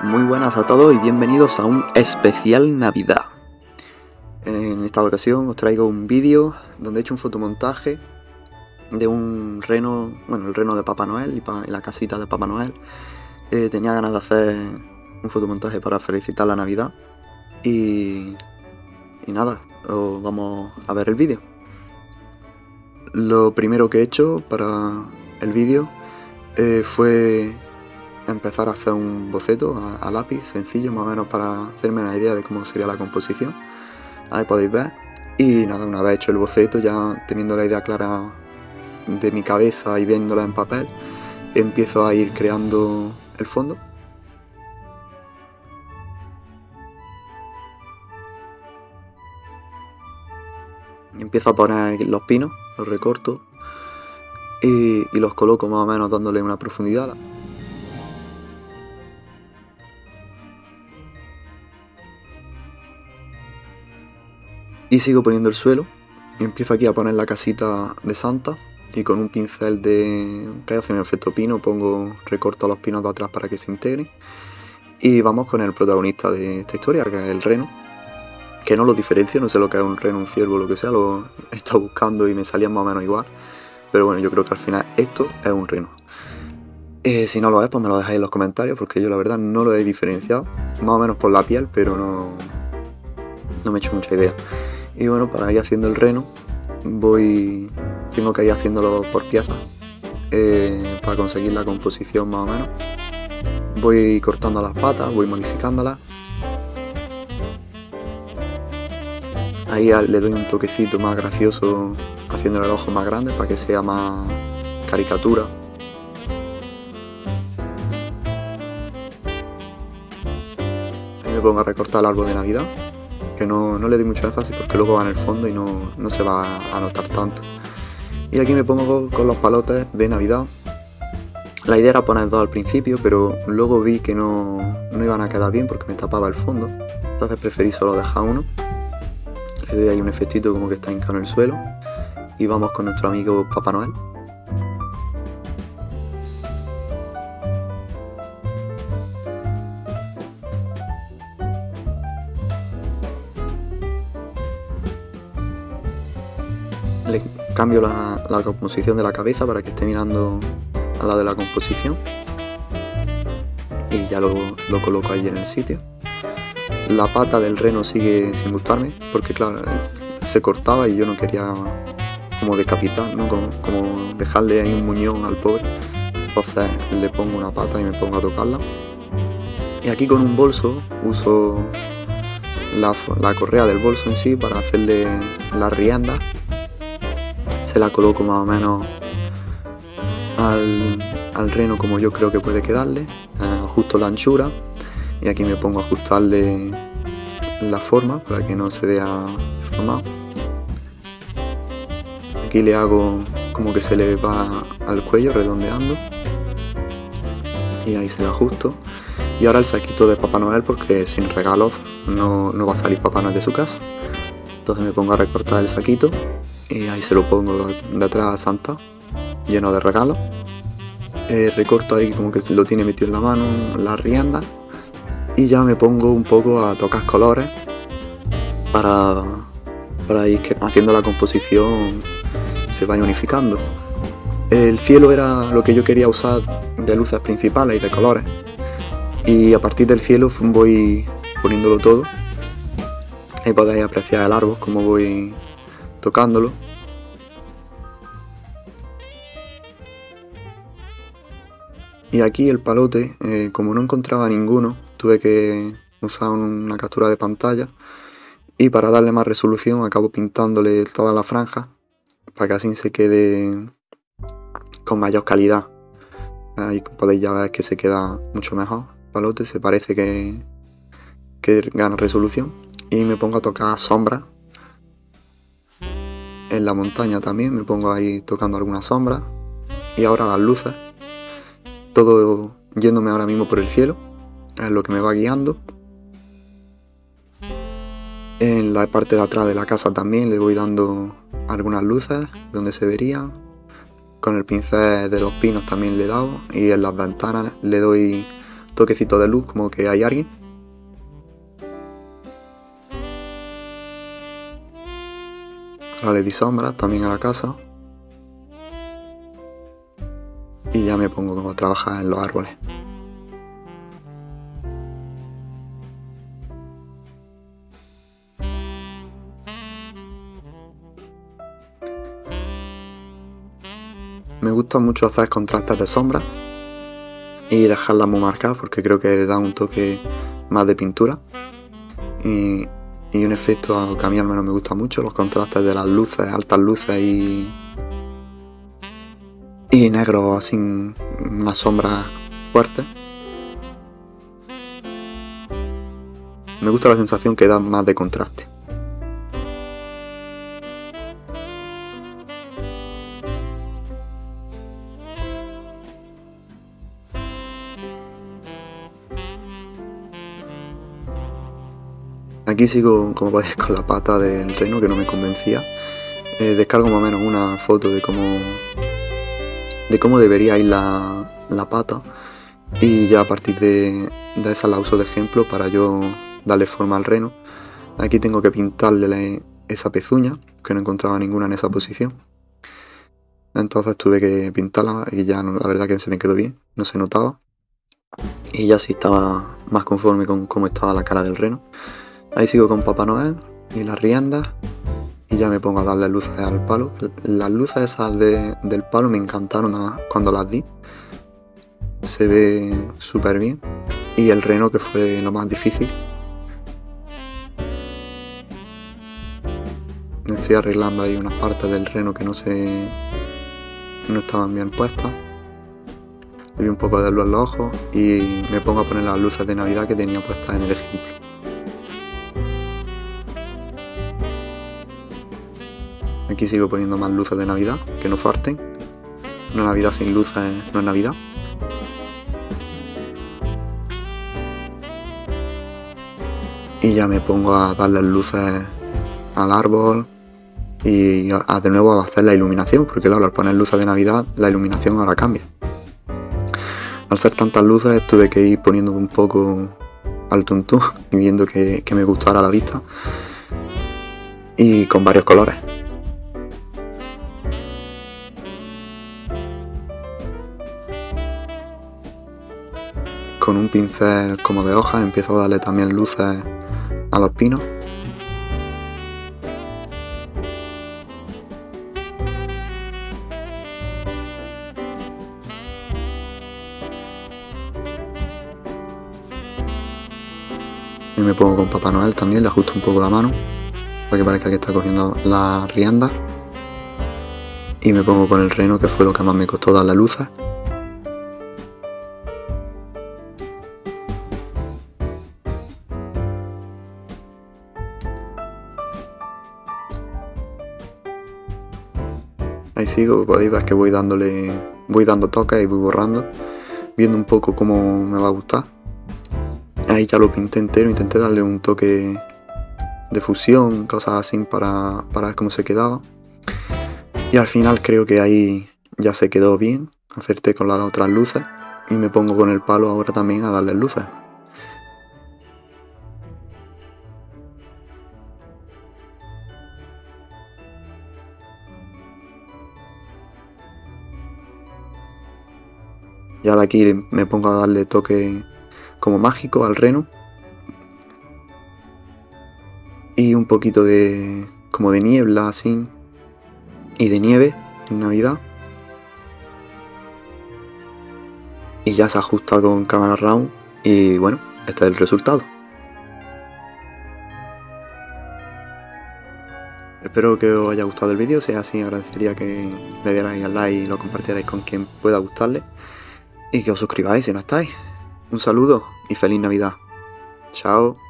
Muy buenas a todos y bienvenidos a un especial Navidad. En esta ocasión os traigo un vídeo donde he hecho un fotomontaje de un reno, bueno, el reno de Papá Noel y la casita de Papá Noel. Tenía ganas de hacer un fotomontaje para felicitar la Navidad y nada, vamos a ver el vídeo. Lo primero que he hecho para el vídeo fue empezar a hacer un boceto a lápiz, sencillo más o menos, para hacerme una idea de cómo sería la composición. Ahí podéis ver. Y nada, una vez hecho el boceto, ya teniendo la idea clara de mi cabeza y viéndola en papel, empiezo a ir creando el fondo. Empiezo a poner los pinos, los recorto y los coloco más o menos dándole una profundidad. Y sigo poniendo el suelo y empiezo aquí a poner la casita de Santa y con un pincel que hace un efecto pino recorto los pinos de atrás para que se integren. Y vamos con el protagonista de esta historia, que es el reno, que no lo diferencio, no sé lo que es un reno, un ciervo, lo que sea, lo he estado buscando y me salían más o menos igual. Pero bueno, yo creo que al final esto es un reno. Si no lo es, pues me lo dejáis en los comentarios, porque yo la verdad no lo he diferenciado, más o menos por la piel, pero no me he hecho mucha idea. Y bueno, para ir haciendo el reno, tengo que ir haciéndolo por piezas, para conseguir la composición más o menos. Voy cortando las patas, voy modificándolas. Ahí le doy un toquecito más gracioso, haciéndole el ojo más grande para que sea más caricatura. Ahí me pongo a recortar el árbol de Navidad, que no le doy mucho énfasis porque luego va en el fondo y no se va a notar tanto. Y aquí me pongo con los palotes de Navidad. La idea era poner dos al principio, pero luego vi que no iban a quedar bien porque me tapaba el fondo. Entonces preferí solo dejar uno. Le doy ahí un efectito como que está hincado en el suelo. Y vamos con nuestro amigo Papá Noel. Le cambio la composición de la cabeza para que esté mirando a la de la composición. Y ya lo coloco ahí en el sitio. La pata del reno sigue sin gustarme, porque claro, se cortaba y yo no quería como decapitar, ¿no? Como dejarle ahí un muñón al pobre. Entonces le pongo una pata y me pongo a tocarla. Y aquí con un bolso uso la correa del bolso en sí para hacerle las riendas. Se la coloco más o menos al reno como yo creo que puede quedarle, ajusto la anchura y aquí me pongo a ajustarle la forma para que no se vea deformado. Aquí le hago como que se le va al cuello redondeando y ahí se lo ajusto. Y ahora el saquito de Papá Noel, porque sin regalos no va a salir Papá Noel de su casa. Entonces me pongo a recortar el saquito y ahí se lo pongo de atrás a Santa, lleno de regalos. Recorto ahí como que lo tiene metido en la mano, las riendas. Y ya me pongo un poco a tocar colores para ir haciendo la composición se vaya unificando. El cielo era lo que yo quería usar de luces principales y de colores. Y a partir del cielo voy poniéndolo todo. Ahí podéis apreciar el árbol, como voy tocándolo. Y aquí el palote, como no encontraba ninguno, tuve que usar una captura de pantalla y para darle más resolución acabo pintándole toda la franja para que así se quede con mayor calidad. Ahí podéis ya ver que se queda mucho mejor. El palote se parece que gana resolución. Y me pongo a tocar sombras. En la montaña también me pongo ahí tocando algunas sombras. Y ahora las luces. Todo yéndome ahora mismo por el cielo. Es lo que me va guiando. En la parte de atrás de la casa también le voy dando algunas luces donde se verían. Con el pincel de los pinos también le he dado. Y en las ventanas le doy toquecito de luz, como que hay alguien. Ahora le di sombras también a la casa. Y ya me pongo a trabajar en los árboles. Me gusta mucho hacer contrastes de sombras y dejarlas muy marcadas porque creo que da un toque más de pintura. Y un efecto que a mí al menos me gusta mucho, los contrastes de las luces, altas luces y negro, así unas sombras fuertes. Me gusta la sensación que da más de contraste. Aquí sigo, como podéis, con la pata del reno que no me convencía. Descargo más o menos una foto de cómo debería ir la pata y ya a partir de esa la uso de ejemplo para yo darle forma al reno. Aquí tengo que pintarle esa pezuña, que no encontraba ninguna en esa posición. Entonces tuve que pintarla y ya la verdad que se me quedó bien, no se notaba. Y ya sí estaba más conforme con cómo estaba la cara del reno. Ahí sigo con Papá Noel y las riendas y ya me pongo a darle luces al palo. Las luces esas del palo me encantaron cuando las di. Se ve súper bien. Y el reno, que fue lo más difícil. Estoy arreglando ahí unas partes del reno que no estaban bien puestas. Le di un poco de luz en los ojos y me pongo a poner las luces de Navidad que tenía puestas en el ejemplo. Aquí sigo poniendo más luces de Navidad, que no falten. Una Navidad sin luces no es Navidad. Y ya me pongo a darle luces al árbol y de nuevo a hacer la iluminación, porque claro, al poner luces de Navidad, la iluminación ahora cambia. Al ser tantas luces tuve que ir poniendo un poco al tuntún y viendo que me gustara la vista. Y con varios colores. Con un pincel como de hojas empiezo a darle también luces a los pinos. Y me pongo con Papá Noel también, le ajusto un poco la mano para que parezca que está cogiendo las riendas. Y me pongo con el reno, que fue lo que más me costó darle luces. Ahí sigo, podéis ver que voy dando toques y voy borrando, viendo un poco cómo me va a gustar. Ahí ya lo pinté entero, intenté darle un toque de fusión, cosas así para ver cómo se quedaba. Y al final creo que ahí ya se quedó bien, acerté con las otras luces y me pongo con el palo ahora también a darle luces. Ya de aquí me pongo a darle toque como mágico al reno. Y un poquito como de niebla así. Y de nieve en Navidad. Y ya se ajusta con cámara round. Y bueno, este es el resultado. Espero que os haya gustado el vídeo. Si es así, agradecería que le dierais al like y lo compartierais con quien pueda gustarle. Y que os suscribáis si no estáis. Un saludo y feliz Navidad. Chao.